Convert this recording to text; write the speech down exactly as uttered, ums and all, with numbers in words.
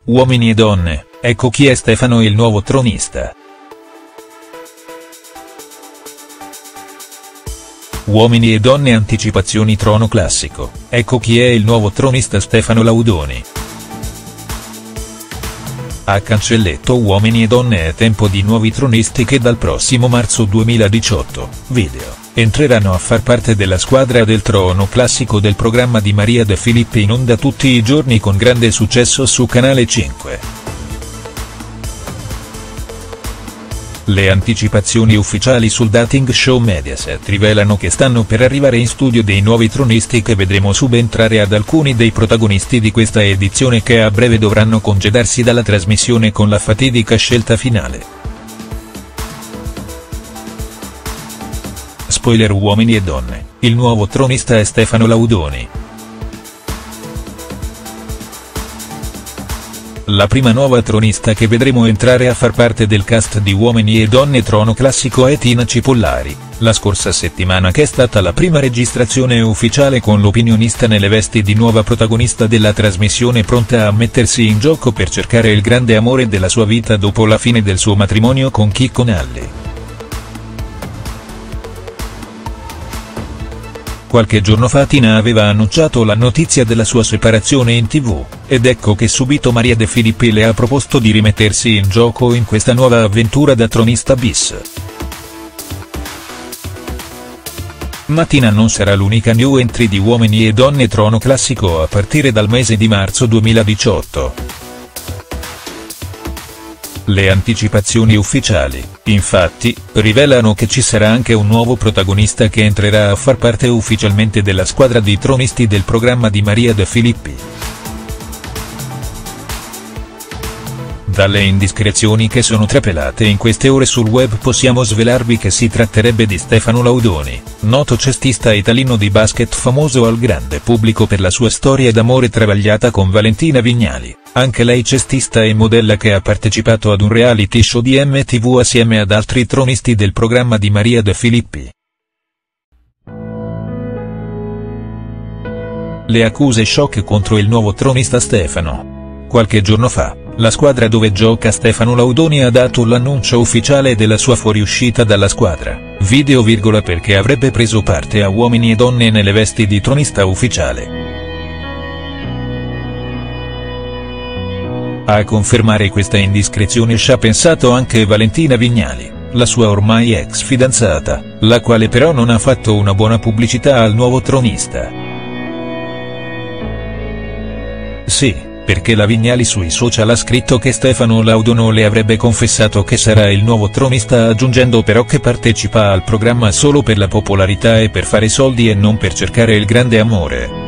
Uomini e donne, ecco chi è Stefano il nuovo tronista. Uomini e donne anticipazioni trono classico, ecco chi è il nuovo tronista Stefano Laudoni. A cancelletto Uomini e donne è tempo di nuovi tronisti che dal prossimo marzo duemiladiciotto, video, entreranno a far parte della squadra del trono classico del programma di Maria De Filippi in onda tutti i giorni con grande successo su Canale cinque. Le anticipazioni ufficiali sul dating show Mediaset rivelano che stanno per arrivare in studio dei nuovi tronisti che vedremo subentrare ad alcuni dei protagonisti di questa edizione che a breve dovranno congedarsi dalla trasmissione con la fatidica scelta finale. Spoiler: Uomini e donne, il nuovo tronista è Stefano Laudoni. La prima nuova tronista che vedremo entrare a far parte del cast di Uomini e donne trono classico è Tina Cipollari, la scorsa settimana che è stata la prima registrazione ufficiale con l'opinionista nelle vesti di nuova protagonista della trasmissione, pronta a mettersi in gioco per cercare il grande amore della sua vita dopo la fine del suo matrimonio con Chicco Nalli. Qualche giorno fa Tina aveva annunciato la notizia della sua separazione in tv, ed ecco che subito Maria De Filippi le ha proposto di rimettersi in gioco in questa nuova avventura da tronista bis. Ma Tina non sarà l'unica new entry di Uomini e donne trono classico a partire dal mese di marzo duemiladiciotto. Le anticipazioni ufficiali, infatti, rivelano che ci sarà anche un nuovo protagonista che entrerà a far parte ufficialmente della squadra di tronisti del programma di Maria De Filippi. Dalle indiscrezioni che sono trapelate in queste ore sul web possiamo svelarvi che si tratterebbe di Stefano Laudoni, noto cestista italino di basket famoso al grande pubblico per la sua storia d'amore travagliata con Valentina Vignali, anche lei cestista e modella che ha partecipato ad un reality show di M T V assieme ad altri tronisti del programma di Maria De Filippi. Le accuse shock contro il nuovo tronista Stefano. Qualche giorno fa, la squadra dove gioca Stefano Laudoni ha dato l'annuncio ufficiale della sua fuoriuscita dalla squadra, video virgola perché avrebbe preso parte a Uomini e donne nelle vesti di tronista ufficiale. A confermare questa indiscrezione ci ha pensato anche Valentina Vignali, la sua ormai ex fidanzata, la quale però non ha fatto una buona pubblicità al nuovo tronista. Sì, perché la Vignali sui social ha scritto che Stefano Laudoni le avrebbe confessato che sarà il nuovo tronista, aggiungendo però che partecipa al programma solo per la popolarità e per fare soldi e non per cercare il grande amore.